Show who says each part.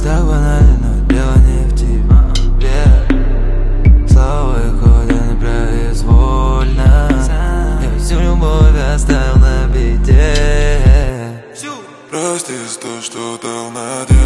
Speaker 1: так банально, но дело не в тебе. Слова выходят непроизвольно. Я всю любовь оставил на беде.
Speaker 2: Прости за то, что дал надежду.